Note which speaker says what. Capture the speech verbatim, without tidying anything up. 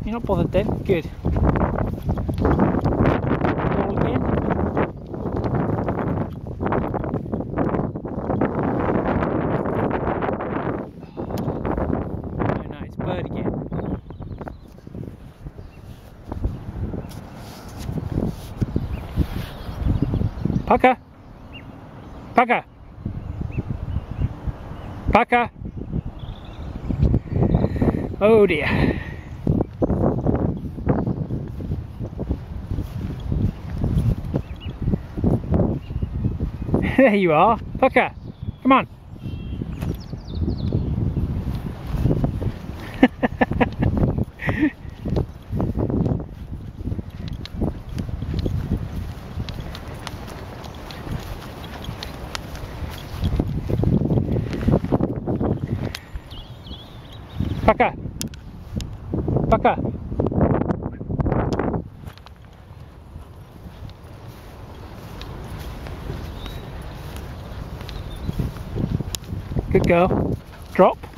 Speaker 1: You're not bothered then? Good. Roll again. Oh no, it's bird again. Pucker! Pucker! Pucker! Oh dear. There you are, Pucker, come on. Pucker, Pucker. Good girl. Drop.